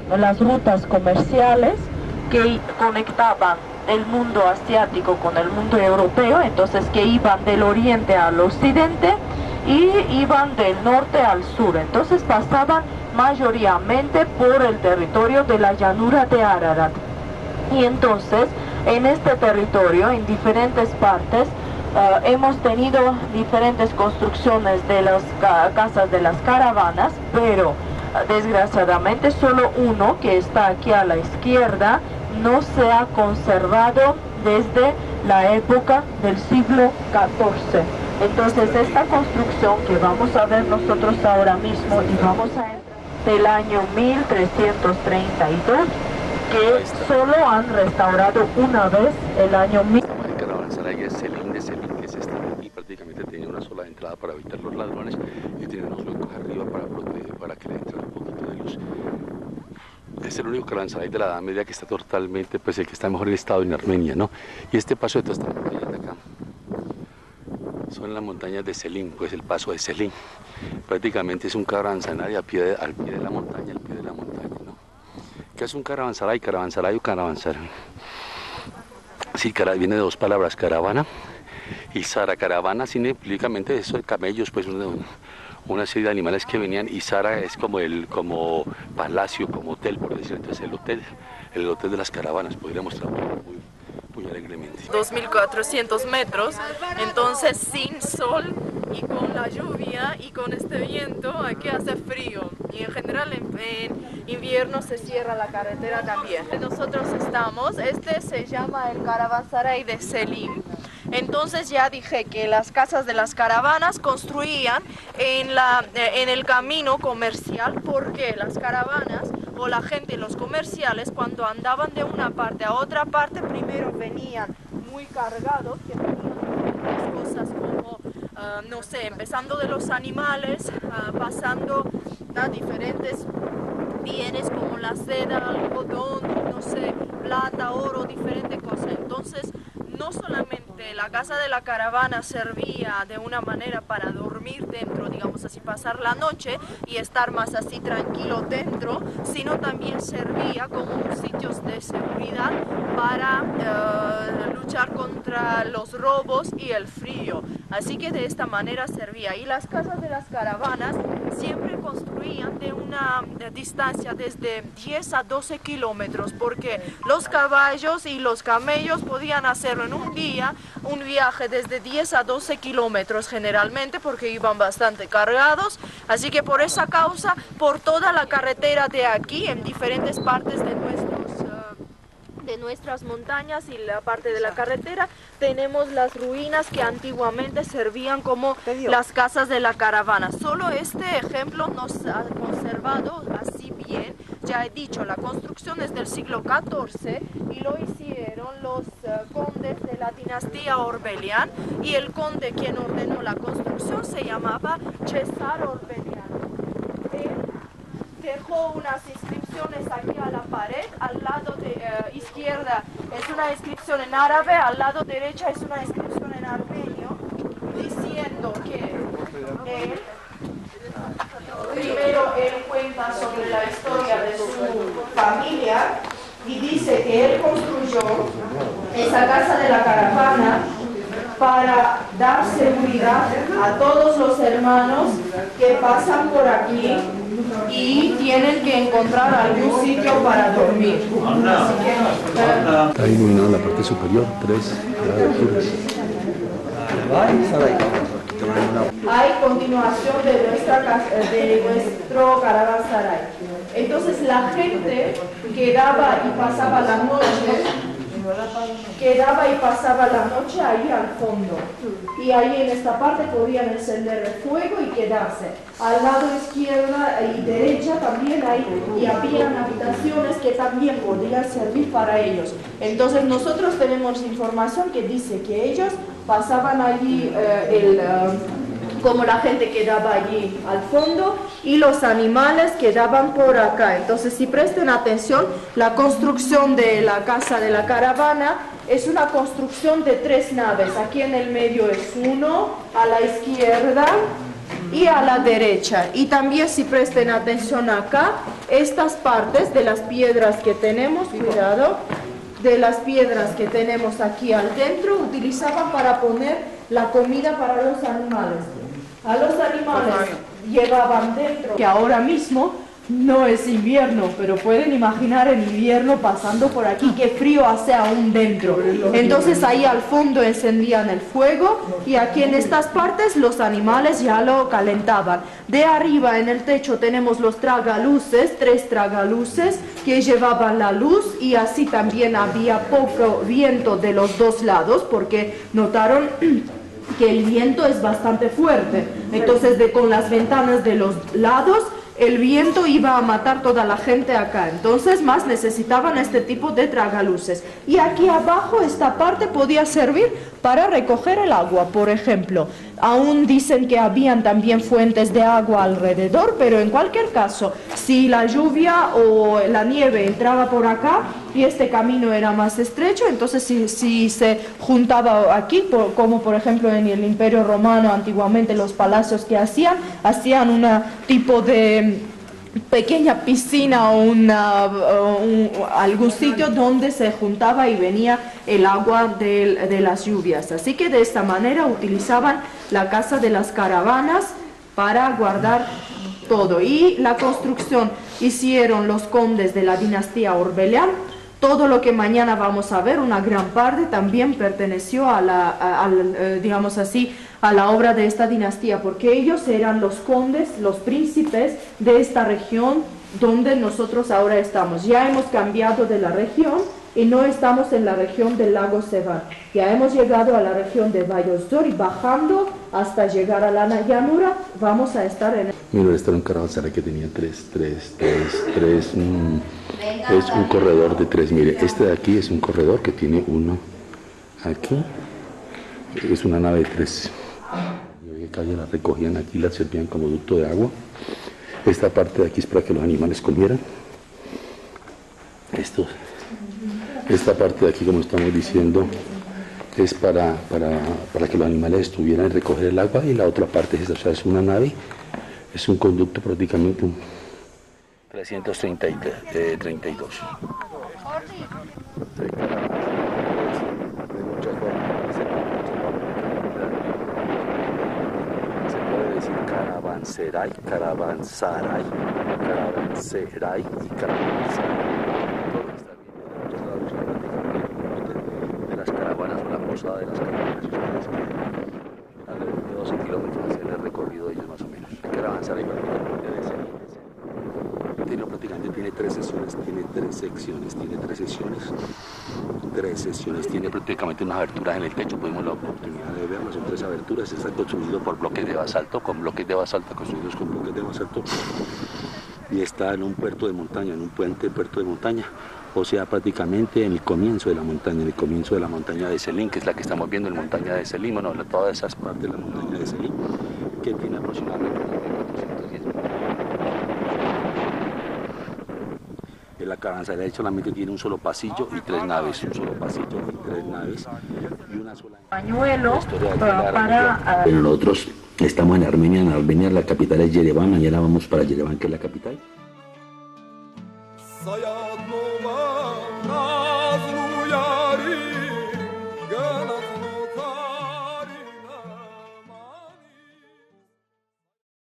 las rutas comerciales que conectaban el mundo asiático con el mundo europeo, entonces que iban del oriente al occidente y iban del norte al sur, entonces pasaban mayoritariamente por el territorio de la llanura de Ararat. Y entonces en este territorio, en diferentes partes, hemos tenido diferentes construcciones de las casas de las caravanas, pero desgraciadamente solo uno, que está aquí a la izquierda, no se ha conservado desde la época del siglo XIV. Entonces esta construcción que vamos a ver nosotros ahora mismo, y vamos a entrar del año 1332, que solo han restaurado una vez el año 1000. El caravanserai de Selim, que es este de aquí, prácticamente tenía una sola entrada para evitar los ladrones y tiene unos huecos arriba para que le entre un poquito de luz. Es el único caravanserai de la Edad Media que está totalmente, pues el que está en mejor estado en Armenia, ¿no? Y este paso de todas estas montañas de acá son las montañas de Selim, pues el paso de Selim. Prácticamente es un caravanserai al pie de la montaña, ¿no? ¿Qué es un caravanserai? Caravanserai o caravanserai. Sí, viene de dos palabras, caravana y Sara. Caravana significa eso de camellos, pues una serie de animales que venían, y Sara es como palacio, como hotel, por decirlo. Entonces el hotel de las caravanas, podría mostrar muy alegremente. 2400 metros, entonces sin sol y con la lluvia y con este viento aquí hace frío, y en general en invierno se cierra la carretera también. Nosotros estamos, este se llama el caravanserai de Selim. Entonces ya dije que las casas de las caravanas construían en el camino comercial, porque las caravanas o la gente, los comerciales, cuando andaban de una parte a otra parte, primero venían muy cargados, que venían con cosas como, no sé, empezando de los animales, pasando a diferentes bienes como la seda, algodón, no sé, plata, oro, diferentes cosas. Entonces, no solamente la casa de la caravana servía de una manera para dormir dentro, digamos así, pasar la noche y estar más así tranquilo dentro, sino también servía como sitios de seguridad para luchar contra los robos y el frío. Así que de esta manera servía. Y las casas de las caravanas siempre construían de una distancia desde 10 a 12 kilómetros, porque los caballos y los camellos podían hacerlo en un día, un viaje desde 10 a 12 kilómetros generalmente, porque iban bastante cargados. Así que por esa causa, por toda la carretera de aquí, en diferentes partes de nuestras montañas y la parte de la carretera, tenemos las ruinas que antiguamente servían como las casas de la caravana. Solo este ejemplo nos ha conservado así bien. Ya he dicho, la construcción es del siglo XIV y lo hicieron los condes de la dinastía Orbelian, y el conde quien ordenó la construcción se llamaba Cesar Orbelian. Dejó unas inscripciones aquí a la pared, al lado de izquierda es una inscripción en árabe, al lado derecha es una inscripción en armenio, diciendo que primero él cuenta sobre la historia de su familia y dice que él construyó esa casa de la caravana para dar seguridad a todos los hermanos que pasan por aquí y tienen que encontrar algún sitio para dormir. Así que, está iluminado en la parte superior, 3 aberturas. Hay continuación de nuestro caravanserai. Entonces la gente quedaba y pasaba la noche ahí al fondo, y ahí en esta parte podían encender el fuego y quedarse. Al lado izquierda y derecha también hay, y habían habitaciones que también podían servir para ellos. Entonces nosotros tenemos información que dice que ellos pasaban allí como la gente quedaba allí al fondo y los animales quedaban por acá. Entonces, si presten atención, la construcción de la casa de la caravana es una construcción de 3 naves. Aquí en el medio es uno, a la izquierda y a la derecha. Y también, si presten atención acá, estas partes de las piedras que tenemos, cuidado, de las piedras que tenemos aquí al dentro, utilizaban para poner la comida para los animales. A los animales llevaban dentro, que ahora mismo no es invierno, pero pueden imaginar en invierno pasando por aquí, qué frío hace aún dentro. Entonces ahí al fondo encendían el fuego y aquí en estas partes los animales ya lo calentaban. De arriba en el techo tenemos los tragaluces, 3 tragaluces que llevaban la luz, y así también había poco viento de los 2 lados, porque notaron que el viento es bastante fuerte. Entonces con las ventanas de los lados el viento iba a matar toda la gente acá, entonces más necesitaban este tipo de tragaluces. Y aquí abajo esta parte podía servir para recoger el agua, por ejemplo. Aún dicen que habían también fuentes de agua alrededor, pero en cualquier caso, si la lluvia o la nieve entraba por acá y este camino era más estrecho, entonces si se juntaba aquí, como por ejemplo en el Imperio Romano antiguamente los palacios que hacían un tipo de pequeña piscina o algún sitio donde se juntaba y venía el agua de las lluvias. Así que de esta manera utilizaban la casa de las caravanas para guardar todo. Y la construcción hicieron los condes de la dinastía Orbelián. Todo lo que mañana vamos a ver, una gran parte, también perteneció digamos así, a la obra de esta dinastía, porque ellos eran los condes, los príncipes de esta región donde nosotros ahora estamos. Ya hemos cambiado de la región y no estamos en la región del lago Sevan. Ya hemos llegado a la región de Vallosdor y bajando hasta llegar a la llanura vamos a estar en... Mira, este era un caravanserai que tenía es un corredor de 3. Mire, este de aquí es un corredor que tiene uno aquí, es una nave de 3. Y la recogían aquí, la servían como ducto de agua. Esta parte de aquí es para que los animales comieran. Esta parte de aquí, como estamos diciendo, es para que los animales estuvieran y recoger el agua, y la otra parte es esta, o sea, es una nave, es un conducto prácticamente 332. Se puede decir caravanserai, caravansaray, caravanserai y caravansaray. De las caravanas o la posada de las caravanas, alrededor de 12 kilómetros hacia el recorrido de ellos más o menos. El caravansaray prácticamente tiene 3 sesiones, tiene prácticamente unas aberturas en el techo, tuvimos la oportunidad de verlas, son 3 aberturas, está construido por bloques de basalto, construidos con bloques de basalto, y está en un puerto de montaña, en un puerto de montaña, o sea, prácticamente en el comienzo de la montaña, de Selín, que es la que estamos viendo, la montaña de Selín, bueno, todas esas partes de la montaña de Selín, que tiene aproximadamente 410 metros. La caravanserai solamente tiene un solo pasillo y 3 naves, y una sola Pañuelo para... Pero nosotros estamos en Armenia, la capital es Yerevan, mañana vamos para Yerevan, que es la capital.